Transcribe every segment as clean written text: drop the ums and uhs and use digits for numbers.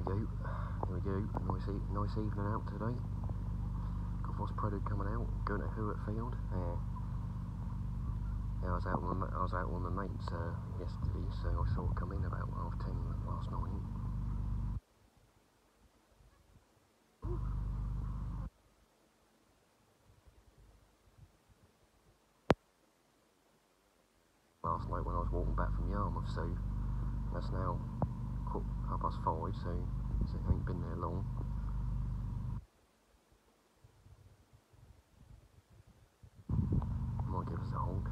go. Here we go. Nice evening out today. Got prelude coming out. Going to Hewett field. Yeah, I was out with my mates yesterday, so I saw it come in about 10:30 last night. Last night when I was walking back from Yarmouth, so that's now 5:30, so it ain't been there long. Might give us a honk.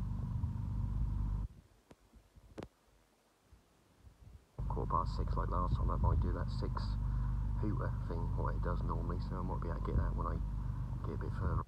(6:15) like last time. I might do that 6 hooter thing, what it does normally, so I might be able to get that when I get a bit further.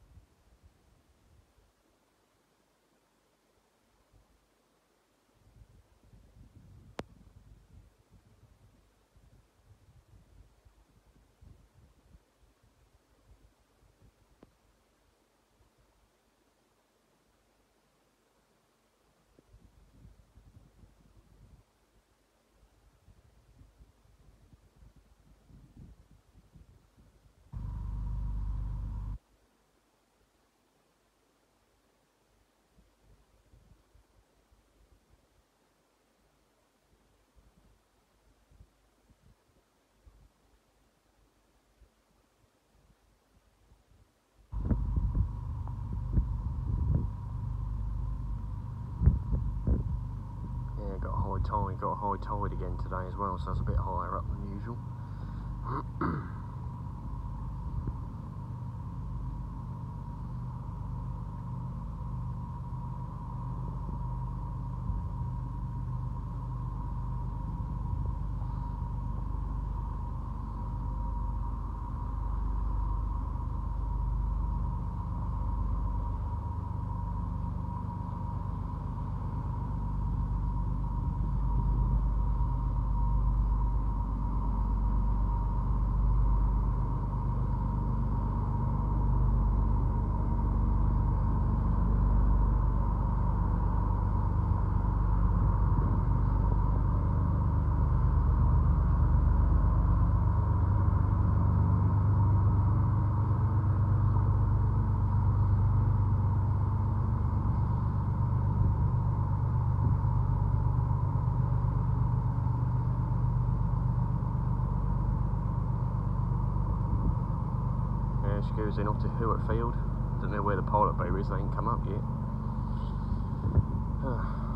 Got a high tide again today as well, so it's a bit higher up than usual. She goes in off to Hewett field. Don't know where the pilot boat is, they ain't come up yet.